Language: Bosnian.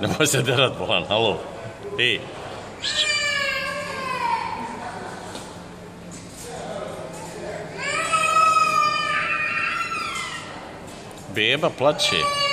Nemoj se derat, bolan, halo. Ej. Beba plače.